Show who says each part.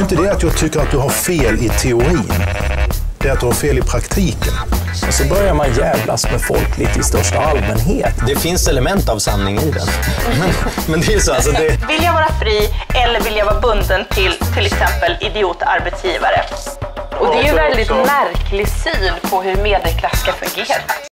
Speaker 1: inte det att jag tycker att du har fel i teorin. Det är att du har fel i praktiken.
Speaker 2: Och så börjar man jävlas med folk lite i största allmänhet.
Speaker 3: Det finns element av sanning i den. Men det är så alltså det...
Speaker 4: Vill jag vara fri eller vill jag vara bunden till exempel idiotarbetsgivare?
Speaker 5: Och det är ju väldigt märklig syn på hur medelklass ska fungera.